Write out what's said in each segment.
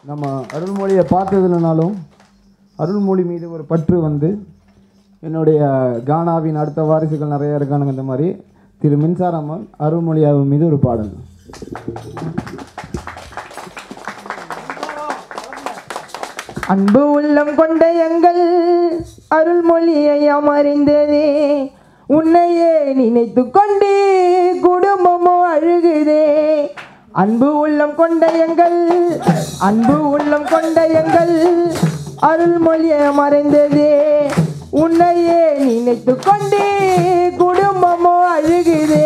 நம்ம அருள்மொழியை பார்த்ததுலனாலும் அருள்மொழி மீது ஒரு பற்று வந்து என்னுடைய கானாவின் அடுத்த வாரிசுகள் நிறைய இருக்கானுங்க. இந்த மாதிரி திரு மின்சாரம்மன் அருள்மொழியாவின் மீது ஒரு பாடல். அன்பு உள்ளம் கொண்ட எங்கள் அருள்மொழியை அமர்ந்ததே, உன்னையே நினைத்து கொண்டு குடும்பமோ அழுகுதே. அன்பு உள்ளம் கொண்ட எங்கள் அருள்மொழியை மறைந்ததே, உன்னையே நினைத்து கொண்டு குடும்பமோ அழுகுதே.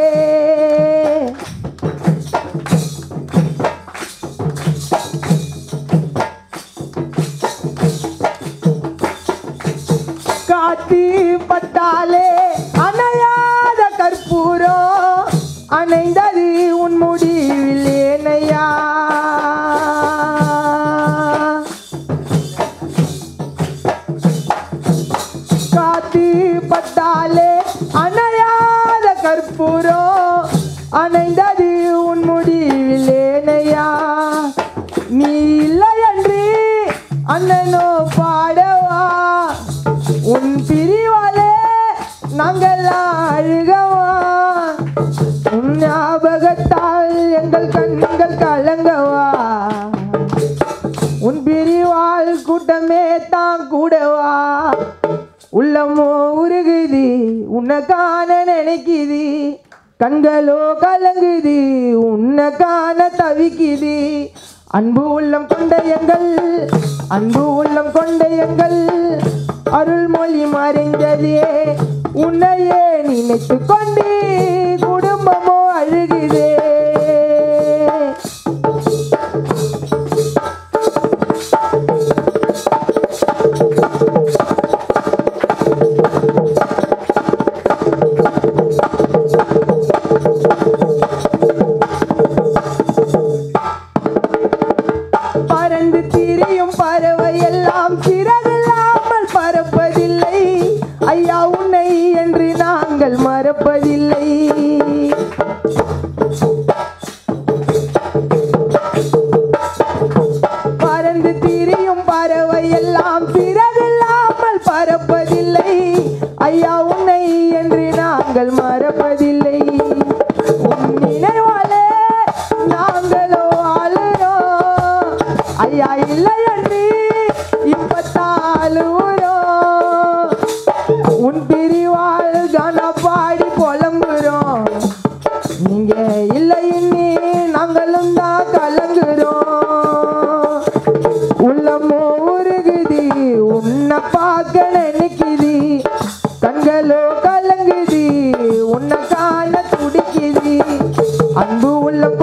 காத்து பட்டாலே அணையாத கற்பூரம் அணைந்தது உன் முடிவில் ஏனையா. காத்து பட்டாலே அணையாத கற்பூரம் அணைந்தது உன் முடிவில் ஏனையா. நீ இல்லை என்று அண்ணனோ பாடவா, உன் பிரிவாலே நாங்கள் அழுகவா. உன் ஞாபகத்தால் எங்கள் கண்கள் கலங்கவா, உன் பிரிவால் கூட்டமே தான் கூடவா. உள்ளமோ உருகுது உன்னை காண நினைக்குது, கண்களோ கலங்குது உன்னை காண தவிக்குது. அன்பு உள்ளம் கொண்ட எங்கள் அருள்மொழி மறைந்ததே, உன்னையே நினைத்து கொண்டு குடும்பமோ அழுகுதே. பறந்து திரியும் பறவை எல்லாம் சிறகில்லாமல் பறப்பதில்லை, ஐயா உன்னை என்று நாங்கள் மறப்பதில்லை. பறந்து திரியும் பறவை எல்லாம் சிறகில்லாமல் பறப்பதில்லை, ஐயா உன்னை என்று நாங்கள் மறப்பதில்லை. உன் நினைவாலே நாங்களோ ஆளுறோம், ஐயா இல்லை என்று இப்பத்தாளுறோம். உன் பிரிவால் கான பாடி புலம்புறோம், நீங்க இல்லை இன்னி நாங்களும் தான் கலங்குறோம். உள்ளமோ உருகுது உன்னை பார்க்க நினைக்குது, கண்களோ கலங்குது உன்னை காண துடிக்குது. அன்பு உள்ளம்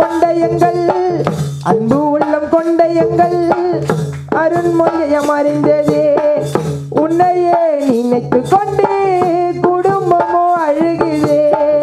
கொண்ட எங்கள் அருள்மொழியை மறைந்ததே, உன்னையே நினைத்து கொண்டு குடும்பமோ அழுகுதே.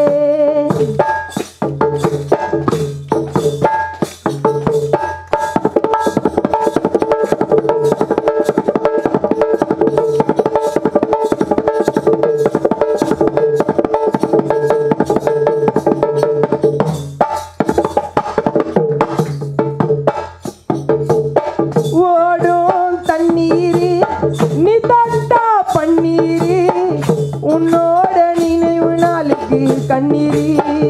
ஓடும் தண்ணீரு நீ தட்டா பன்னீரு, உன்னோட நினைவு நாளுக்கு கண்ணீரு.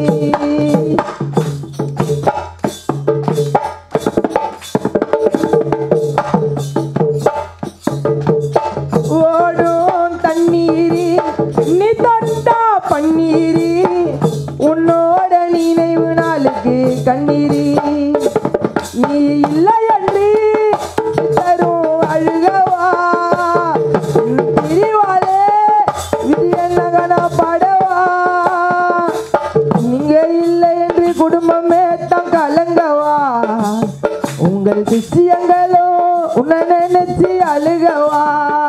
ஓடும் தண்ணீரு நீ தட்டா பன்னீரு, உன்னோட நினைவு நாளுக்கு கண்ணீரு. நீ இல்லை என்று தரும் அழுகவா, பிரிவாலே இது என்ன படவா. நீங்க இல்லை என்று குடும்பமே தான் கலங்கவா, உங்கள் விஷயங்களோ உன்னை நினைச்சு அழுகவா.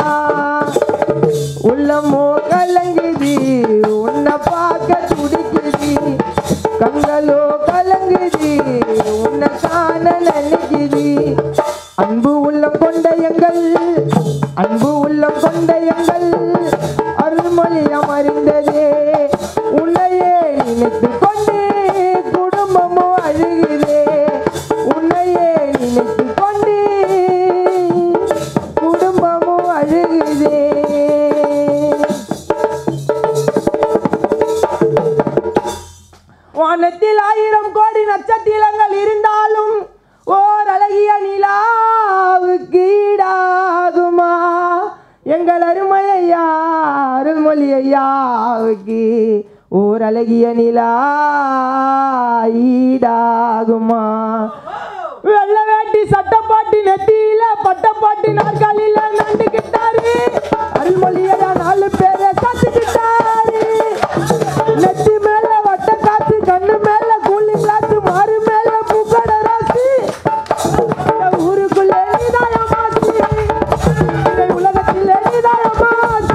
உள்ளமோ கலங்குது உன்னை பார்க்க துடிக்குது, கண்களோ கலங்குது உன்னை காண நினைக்குது. அன்பு உள்ளம் கொண்ட எங்கள் அருள்மொழி அமர்ந்ததே, உன்னையே நினைத்து கொண்டு குடும்பமோ அழுகுதே, உன்னையே நினைத்து கொண்டு ஐயாவுக்கு ஓர் அழகிய நிலா ஈடாகுமா வெள்ள வேட்டி சட்டப்பாட்டி நெத்தியில பட்டப்பாட்டி நாற்காலில நண்டுகிட்டாரு அருள்மொழியா 4 பேரை கத்துக்கிட்டாரு நெத்தி மேல வட்ட காத்து கண்ணு மேல கூலி கிளாஸ் மாறு மேல பூக்கட ராசி ஊருக்குள்ளே நீதாயமாசி உலகத்திலே நீதாயமாசி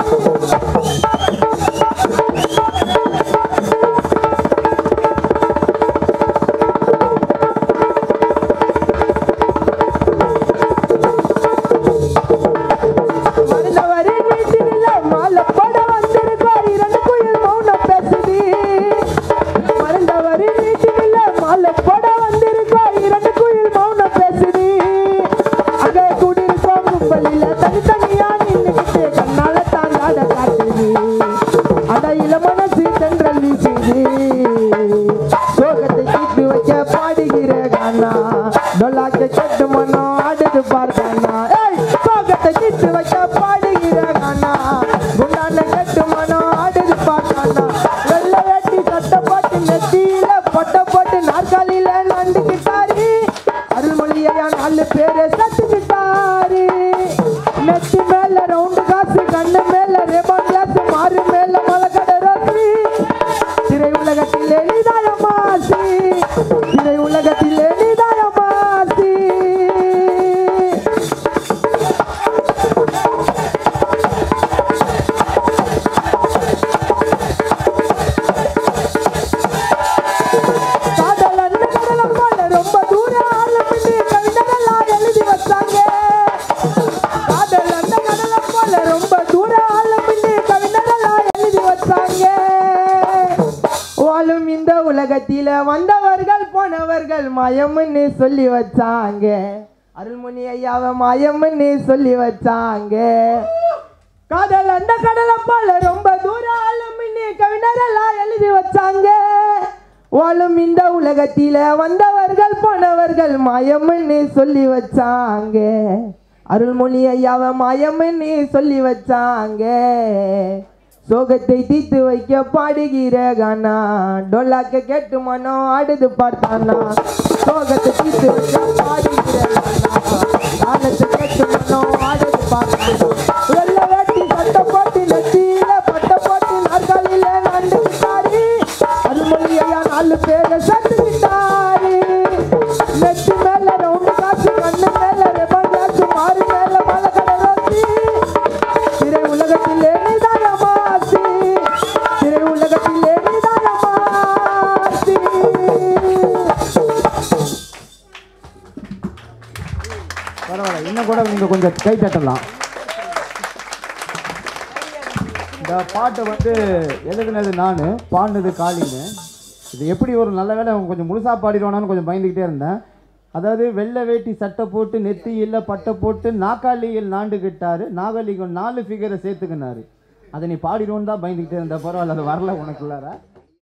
சோகத்தை தீர்த்து வைக்க பாடுகிற கானா டொல்லாக்க கட்டு மனோ ஆடுது பார்த்தானா சோகத்தை தீர்த்து வைக்க பாடுகிற கானா குண்டான கட்டு மனோ ஆடுது பார்த்தானா வெள்ள வேட்டி சட்டப்பாட்டு நெத்தியில பட்ட போட்டு நாற்காலியில நண்டுகிட்டாரு அருள்மொழியா 4 பேரை சத்துக்கிட்டாரு நெத்தி மேல ரவுண்டு காசு கண்ணு மேல ரேபான் கிளாஸ் மாறு மேல மலக்கடை ராசி திரை உலகத்திலே நீதாயமாசி திரை உலகத்திலே நீதாயமாசி காதல் அண்ணன் கடலம் போல ரொம்ப தூரம் ஆழமிட்டு கவிதைகளெல்லாம் எழுதி வச்சாங்க காதல் அண்ணன் கடலம் போல ரொம்ப தூரம் ஆழமிட்டு கவிதைகளெல்லாம் எழுதி வச்சாங்க வாழும் இந்த உலகத்தில வந்தவர்கள் போனவர்கள் மாயம்னு சொல்லி வச்சாங்க அருள்மொழி ஐயாவை மாயம்னு சொல்லி வச்சாங்க காதல் அந்த கடலை போல ரொம்ப தூரம் ஆழம்னு கவிஞரெல்லாம் எழுதி வச்சாங்க வாழும் இந்த உலகத்தில வந்தவர்கள் போனவர்கள் மாயம்னு சொல்லி வச்சாங்க அருள்மொழி ஐயாவை மாயம்னு சொல்லி வச்சாங்க சோகத்தை தீர்த்து வைக்க பாடுகிற கானா டொல்லாக்க கேட்டு மனோ ஆடுது பார்த்தானா சோகத்தை தீர்த்து வைக்க பாடுகிற கானத்தை கேட்டு மனோ ஆடுது பார்த்தானா வெள்ள வேட்டி சட்ட போட்டு நெத்தியில பட்ட போட்டு நாற்காலியில நண்டுகிட்டாரு அருள்மொழியா 4 பேரை சத்துக்கிட்டாரு நெத்தி மேல ரவுண்டு காசு கண்ணு மேல ரெபன் கிளாஸ் மாறு மேல மலக்கடை ராசி திரை உலகத்திலே நீதாயமாசி திரை உலகத்திலே நீதாயமாசி பரவாயில்ல, இன்னும் கூட நீங்கள் கொஞ்சம் கை தட்டலாம். இந்த பாட்டை வந்து எழுதுனது நான், பாடினது காளிங்க. இது எப்படி ஒரு நல்ல வேலை கொஞ்சம் முழுசாக பாடிடுவானான்னு கொஞ்சம் பயந்துக்கிட்டே இருந்தேன். அதாவது வெள்ளை வேட்டி சட்டை போட்டு நெத்தியில் பட்டை போட்டு நாக்காளியில் நாண்டுகிட்டாரு, நாகாளிகள் 4 ஃபிகரை சேர்த்துக்கினாரு. அதை நீ பாடிடுவோன்னு தான் பயந்துக்கிட்டே இருந்த. பரவாயில்ல, அது வரல உனக்குள்ளார.